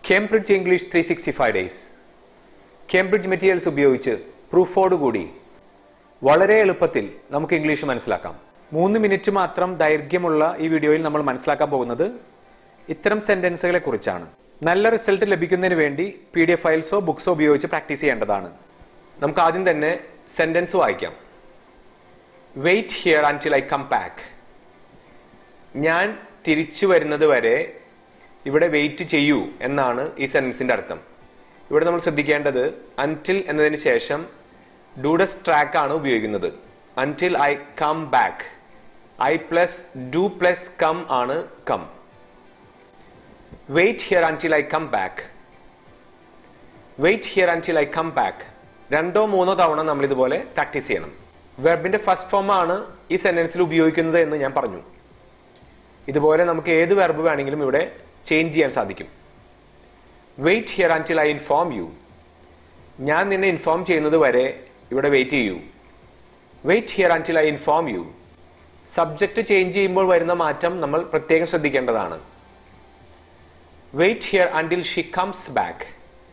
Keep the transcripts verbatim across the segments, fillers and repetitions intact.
Cambridge English three sixty five days Cambridge materials ഉപയോഗിച്ച് പ്രൂഫോടുകൂടി വളരെ എളുപ്പത്തിൽ നമുക്ക് ഇംഗ്ലീഷ് മനസ്സിലാക്കാം. മൂന്ന് മിനിറ്റ് മാത്രം ദൈർഘ്യമുള്ള ഈ വീഡിയോയിൽ നമ്മൾ മനസ്സിലാക്കാൻ പോകുന്നത് ഇത്തരം സെന്റൻസുകളെ കുറിച്ചാണ്. നല്ല റിസൾട്ട് ലഭിക്കുന്നതിന് വേണ്ടി പി ഡി എഫ് ഫയൽസോ ബുക്സോ ഉപയോഗിച്ച് പ്രാക്ടീസ് ചെയ്യേണ്ടതാണ്. നമുക്ക് ആദ്യം തന്നെ സെന്റൻസ് വായിക്കാം. Wait here until I come back. ഞാൻ തിരിച്ചു വരുന്നത് വരെ ഇവിടെ വെയിറ്റ് ചെയ്യൂ എന്നാണ് ഈ സെന്റൻസിന്റെ അർത്ഥം. ഇവിടെ നമ്മൾ ശ്രദ്ധിക്കേണ്ടത് അൻറ്റിൽ എന്നതിന് ശേഷം ഡൂഡസ് ട്രാക്ക് ആണ് ഉപയോഗിക്കുന്നത്. Until I come back. I plus do plus come ആണ് come. Wait here until I come back. Wait here until I come back. രണ്ടോ മൂന്നോ തവണ നമ്മൾ ഇതുപോലെ പ്രാക്ടീസ് ചെയ്യണം. വെർബിന്റെ ഫസ്റ്റ് ഫോം ആണ് ഈ സെന്റൻസിൽ ഉപയോഗിക്കുന്നത് എന്ന് ഞാൻ പറഞ്ഞു. ഇതുപോലെ നമുക്ക് ഏത് വെർബ് വേണമെങ്കിലും ഇവിടെ ചേഞ്ച് ചെയ്യാൻ സാധിക്കും. Wait here until I inform you. ഞാൻ നിന്നെ ഇൻഫോം ചെയ്യുന്നത് വരെ ഇവിടെ വെയിറ്റ് ചെയ്യൂ. Wait here until I inform you. Subject change ചെയ്യുമ്പോൾ വരുന്ന മാറ്റം നമ്മൾ പ്രത്യേകം ശ്രദ്ധിക്കേണ്ടതാണ്. Wait here until she comes back.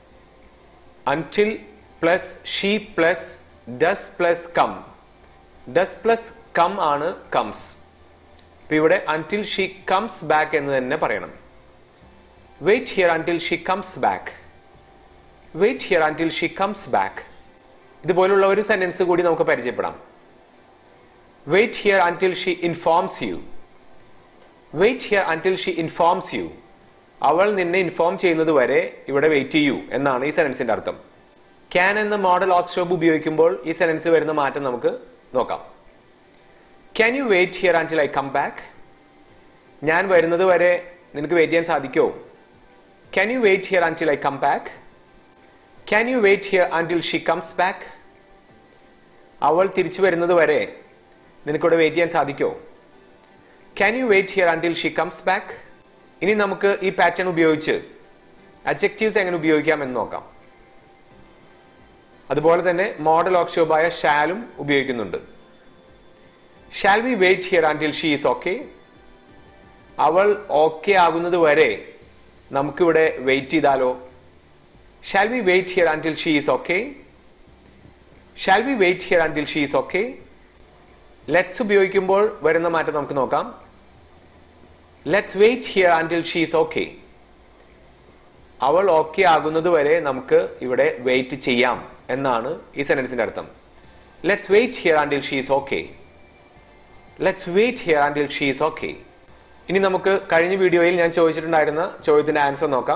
Until plus she plus does plus come. Does plus come ആണ് കംസ്. ഇപ്പൊ ഇവിടെ അൻറ്റിൽ ഷീ കംസ് ബാക്ക് എന്ന് തന്നെ പറയണം. Wait here until she comes back. Wait here until she comes back. ഇതുപോലുള്ള ഒരു sentence കൂടി നമുക്ക് പരിചയപ്പെടാം. Wait here until she informs you. Wait here until she informs you. അവൾ നിന്നെ ഇൻഫോം ചെയ്യുന്നത് വരെ ഇവിടെ വെയിറ്റ് ചെയ്യൂ എന്നാണ് ഈ സെന്റൻസിന്റെ അർത്ഥം. ക്യാൻ എന്ന മോഡൽ ഓക്സ്വേർബ് ഉപയോഗിക്കുമ്പോൾ ഈ സെന്റൻസ് വരുന്ന മാറ്റം നമുക്ക് നോക്കാം. Can you wait here until I come back. ഞാൻ വരുന്നത് വരെ നിനക്ക് വെയിറ്റ് ചെയ്യാൻ സാധിക്കുമോ? Can you wait here until I come back. Can you wait here until she comes back. അവൾ തിരിച്ചു വരുന്നത് വരെ നിനക്കിവിടെ വെയിറ്റ് ചെയ്യാൻ സാധിക്കുമോ? Can you wait here until she comes back. ഇനി നമുക്ക് ഈ പാറ്റേൺ ഉപയോഗിച്ച് അഡ്ജക്റ്റീവ്സ് എങ്ങനെ ഉപയോഗിക്കാം എന്ന് നോക്കാം. അതുപോലെ തന്നെ മോഡൽ ഓക്സ്വേർബായ ഷാലും ഉപയോഗിക്കുന്നുണ്ട്. Shall we wait here until she is okay. അവൾ ഓക്കെ ആകുന്നത് വരെ നമുക്കിവിടെ വെയിറ്റ് ചെയ്താലോ? Shall we wait here until she is okay. Shall we wait here until she is okay. Let's ഉപയോഗിക്കുമ്പോൾ വരുന്ന മാറ്റം നമുക്ക് നോക്കാം. Let's wait here until she is okay. അവൾ ഓക്കെ ആകുന്നത് വരെ നമുക്ക് ഇവിടെ വെയിറ്റ് ചെയ്യാം എന്നാണ് ഈ സെന്റൻസിന്റെ അർത്ഥം. Let's wait here until she is okay. Let's wait here until she is okay. ഇനി നമുക്ക് കഴിഞ്ഞ വീഡിയോയിൽ ഞാൻ ചോദിച്ചിട്ടുണ്ടായിരുന്ന ചോദ്യത്തിന്റെ ആൻസർ നോക്കാം.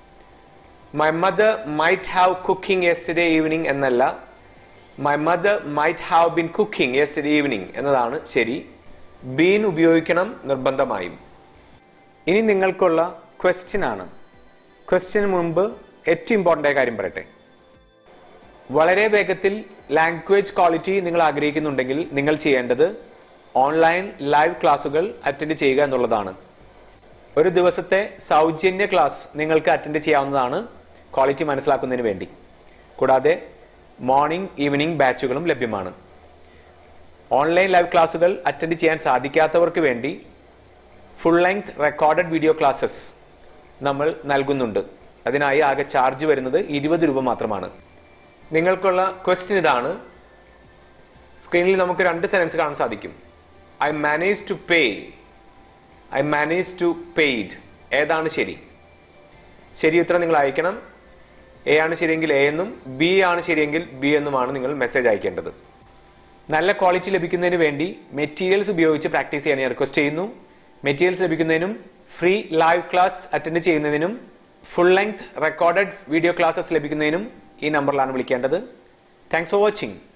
My mother might have cooking yesterday evening എന്നല്ല, my mother might have been cooking yesterday evening എന്നതാണ് ശരി. ബീൻ ഉപയോഗിക്കണം നിർബന്ധമായും. ഇനി നിങ്ങൾക്കുള്ള ക്വസ്റ്റ്യൻ ആണ്. ക്വസ്റ്റ്യന് മുമ്പ് ഏറ്റവും ഇമ്പോർട്ടൻ്റ് ആയ കാര്യം പറയട്ടെ. വളരെ വേഗത്തിൽ ലാംഗ്വേജ് ക്വാളിറ്റി നിങ്ങൾ ആഗ്രഹിക്കുന്നുണ്ടെങ്കിൽ നിങ്ങൾ ചെയ്യേണ്ടത് ഓൺലൈൻ ലൈവ് ക്ലാസുകൾ അറ്റൻഡ് ചെയ്യുക എന്നുള്ളതാണ്. ഒരു ദിവസത്തെ സൗജന്യ ക്ലാസ് നിങ്ങൾക്ക് അറ്റൻഡ് ചെയ്യാവുന്നതാണ് ക്വാളിറ്റി മനസ്സിലാക്കുന്നതിന് വേണ്ടി. കൂടാതെ മോർണിംഗ് ഈവനിംഗ് ബാച്ചുകളും ലഭ്യമാണ്. ഓൺലൈൻ ലൈവ് ക്ലാസുകൾ അറ്റൻഡ് ചെയ്യാൻ സാധിക്കാത്തവർക്ക് വേണ്ടി full length recorded video classes നമ്മൾ നൽകുന്നുണ്ട്. അതിനായി ആകെ ചാർജ് വരുന്നത് ഇരുപത് രൂപ മാത്രമാണ്. നിങ്ങൾക്കുള്ള ക്വസ്റ്റ്യൻ ഇതാണ്. സ്ക്രീനിൽ നമുക്ക് രണ്ട് സെന്റൻസ് കാണാൻ സാധിക്കും. I manage to pay. I manage to paid. ഏതാണ് ശരി? ശരി ഉത്തരം നിങ്ങൾ അയക്കണം. എ ആണ് ശരിയെങ്കിൽ എ എന്നും ബി ആണ് ശരിയെങ്കിൽ ബി എന്നുമാണ് നിങ്ങൾ മെസ്സേജ് അയക്കേണ്ടത്. നല്ല ക്വാളിറ്റി ലഭിക്കുന്നതിന് വേണ്ടി മെറ്റീരിയൽസ് ഉപയോഗിച്ച് പ്രാക്ടീസ് ചെയ്യാൻ ഞാൻ റിക്വസ്റ്റ് ചെയ്യുന്നു. മെറ്റീരിയൽസ് ലഭിക്കുന്നതിനും ഫ്രീ ലൈവ് ക്ലാസ് അറ്റൻഡ് ചെയ്യുന്നതിനും full length recorded video classes ലഭിക്കുന്നതിനും ഈ നമ്പറിലാണ് വിളിക്കേണ്ടത്. Thanks for watching.